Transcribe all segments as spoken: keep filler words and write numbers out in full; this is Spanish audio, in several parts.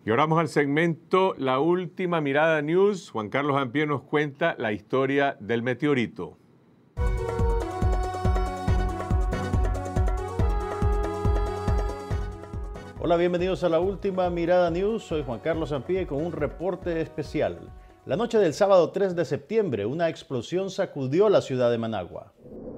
Y ahora vamos al segmento La Última Mirada News. Juan Carlos Ampie nos cuenta la historia del meteorito. Hola, bienvenidos a La Última Mirada News. Soy Juan Carlos Ampie con un reporte especial. La noche del sábado tres de septiembre, una explosión sacudió la ciudad de Managua.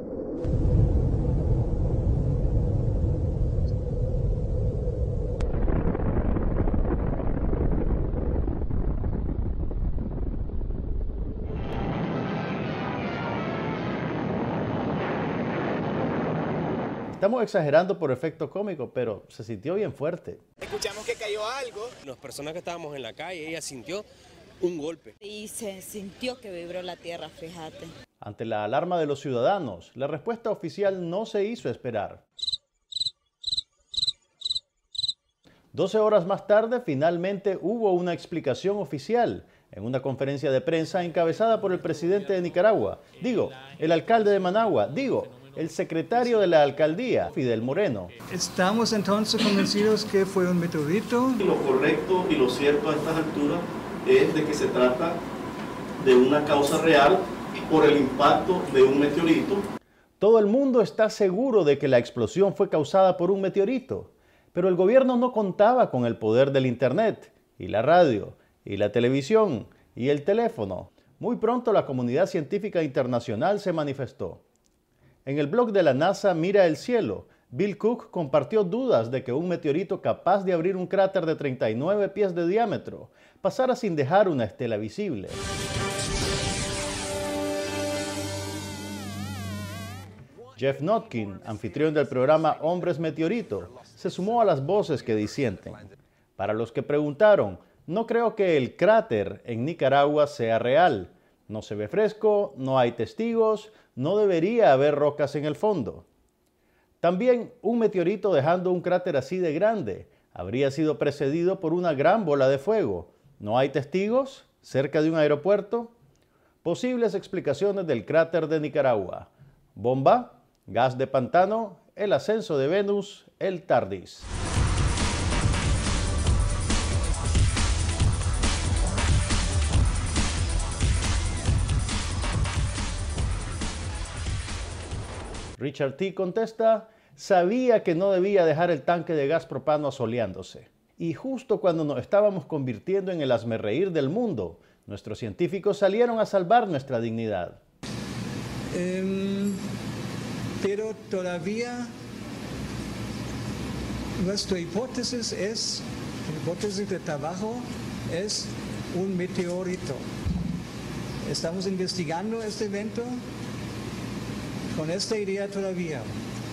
Estamos exagerando por efecto cómico, pero se sintió bien fuerte. Escuchamos que cayó algo. Las personas que estábamos en la calle, ella sintió un golpe. Y se sintió que vibró la tierra, fíjate. Ante la alarma de los ciudadanos, la respuesta oficial no se hizo esperar. doce horas más tarde, finalmente hubo una explicación oficial en una conferencia de prensa encabezada por el presidente de Nicaragua, digo, el alcalde de Managua, digo, el secretario de la alcaldía, Fidel Moreno. Estamos entonces convencidos que fue un meteorito. Lo correcto y lo cierto a estas alturas es de que se trata de una causa real por el impacto de un meteorito. Todo el mundo está seguro de que la explosión fue causada por un meteorito, pero el gobierno no contaba con el poder del internet, y la radio, y la televisión, y el teléfono. Muy pronto la comunidad científica internacional se manifestó. En el blog de la NASA Mira el Cielo, Bill Cook compartió dudas de que un meteorito capaz de abrir un cráter de treinta y nueve pies de diámetro pasara sin dejar una estela visible. Jeff Notkin, anfitrión del programa Hombres Meteorito, se sumó a las voces que disienten. Para los que preguntaron, no creo que el cráter en Nicaragua sea real. No se ve fresco, no hay testigos, no debería haber rocas en el fondo. También un meteorito dejando un cráter así de grande habría sido precedido por una gran bola de fuego. ¿No hay testigos? ¿Cerca de un aeropuerto? Posibles explicaciones del cráter de Nicaragua. Bomba, gas de pantano, el ascenso de Venus, el TARDIS. Richard T. contesta, sabía que no debía dejar el tanque de gas propano asoleándose. Y justo cuando nos estábamos convirtiendo en el hazmerreír del mundo, nuestros científicos salieron a salvar nuestra dignidad. Um, pero todavía nuestra hipótesis es, la hipótesis de trabajo es un meteorito. Estamos investigando este evento con esta idea todavía.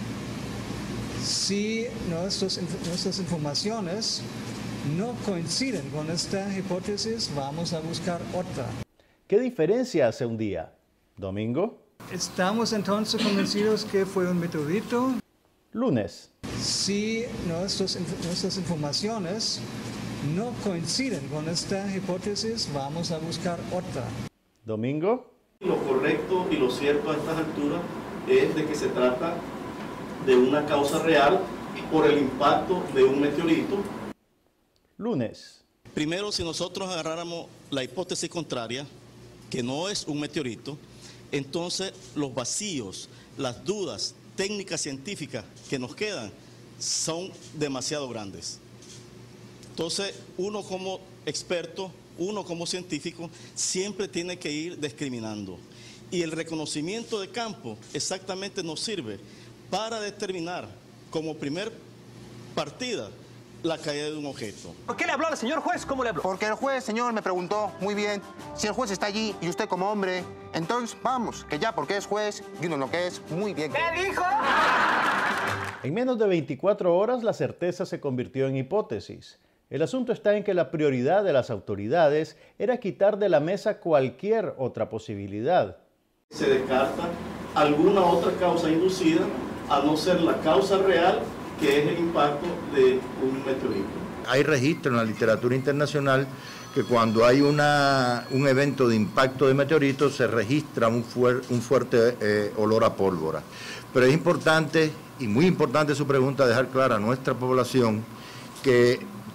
Si nuestros, nuestras informaciones no coinciden con esta hipótesis, vamos a buscar otra. ¿Qué diferencia hace un día? ¿Domingo? Estamos entonces convencidos que fue un meteorito. Lunes. Si nuestros, nuestras informaciones no coinciden con esta hipótesis, vamos a buscar otra. Domingo. Lo correcto y lo cierto a estas alturas es de que se trata de una causa real por el impacto de un meteorito. Lunes. Primero, si nosotros agarráramos la hipótesis contraria, que no es un meteorito, entonces los vacíos, las dudas técnicas científicas que nos quedan son demasiado grandes. Entonces, uno como experto, uno como científico, siempre tiene que ir discriminando. Y el reconocimiento de campo exactamente nos sirve para determinar como primer partida la caída de un objeto. ¿Por qué le habló al señor juez? ¿Cómo le habló? Porque el juez, señor, me preguntó, muy bien, si el juez está allí y usted como hombre, entonces vamos, que ya porque es juez y uno lo que es, muy bien. ¿Qué dijo? En menos de veinticuatro horas la certeza se convirtió en hipótesis. El asunto está en que la prioridad de las autoridades era quitar de la mesa cualquier otra posibilidad. Se descarta alguna otra causa inducida, a no ser la causa real, que es el impacto de un meteorito. Hay registro en la literatura internacional que cuando hay una, un evento de impacto de meteoritos se registra un, fuer, un fuerte eh, olor a pólvora. Pero es importante, y muy importante su pregunta, dejar clara a nuestra población que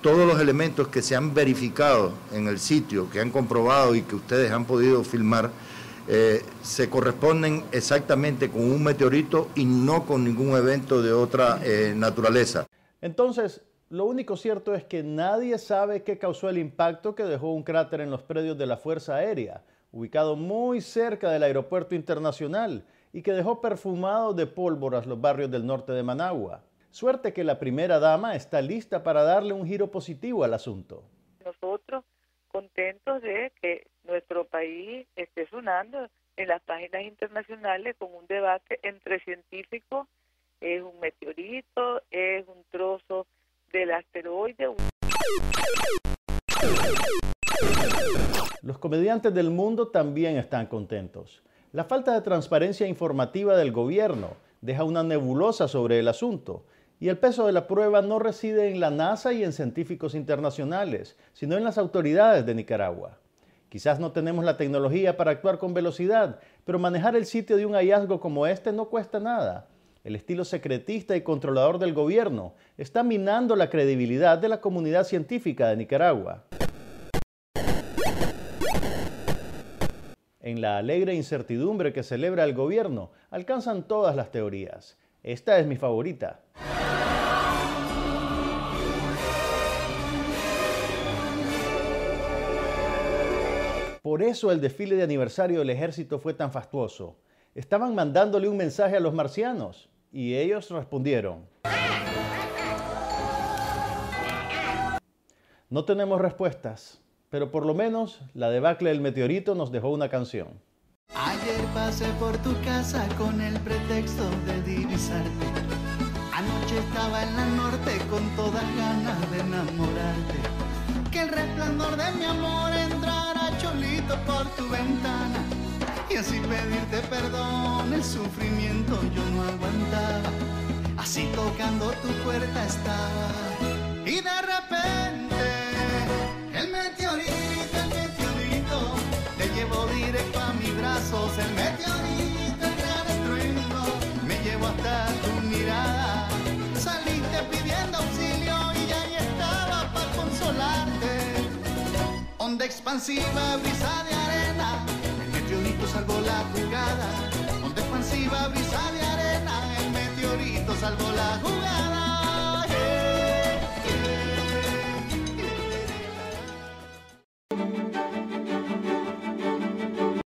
todos los elementos que se han verificado en el sitio, que han comprobado y que ustedes han podido filmar, eh, se corresponden exactamente con un meteorito y no con ningún evento de otra eh, naturaleza. Entonces, lo único cierto es que nadie sabe qué causó el impacto que dejó un cráter en los predios de la Fuerza Aérea, ubicado muy cerca del aeropuerto internacional y que dejó perfumados de pólvoras los barrios del norte de Managua. Suerte que la primera dama está lista para darle un giro positivo al asunto. Nosotros contentos de que nuestro país esté sonando en las páginas internacionales con un debate entre científicos. Es un meteorito, es un trozo del asteroide. Los comediantes del mundo también están contentos. La falta de transparencia informativa del gobierno deja una nebulosa sobre el asunto. Y el peso de la prueba no reside en la NASA y en científicos internacionales, sino en las autoridades de Nicaragua. Quizás no tenemos la tecnología para actuar con velocidad, pero manejar el sitio de un hallazgo como este no cuesta nada. El estilo secretista y controlador del gobierno está minando la credibilidad de la comunidad científica de Nicaragua. En la alegre incertidumbre que celebra el gobierno, alcanzan todas las teorías. Esta es mi favorita. Por eso el desfile de aniversario del ejército fue tan fastuoso. Estaban mandándole un mensaje a los marcianos y ellos respondieron. No tenemos respuestas, pero por lo menos la debacle del meteorito nos dejó una canción. Ayer pasé por tu casa con el pretexto de divisarte. Anoche estaba en la norte con todas ganas de enamorarte. Que el resplandor de mi amor entrara cholito por tu ventana. Y así pedirte perdón, el sufrimiento yo no aguantaba. Así tocando tu puerta estaba. Y de repente, el meteorito, el meteorito, te llevó directo a mis brazos. El meteorito, el gran estruendo, me llevó hasta tu mirada. Saliste pidiendo auxilio y ya ahí estaba para consolarte. Onda expansiva, brisa de arena, el meteorito salvó la jugada. Onda expansiva, brisa de arena, el meteorito salvó la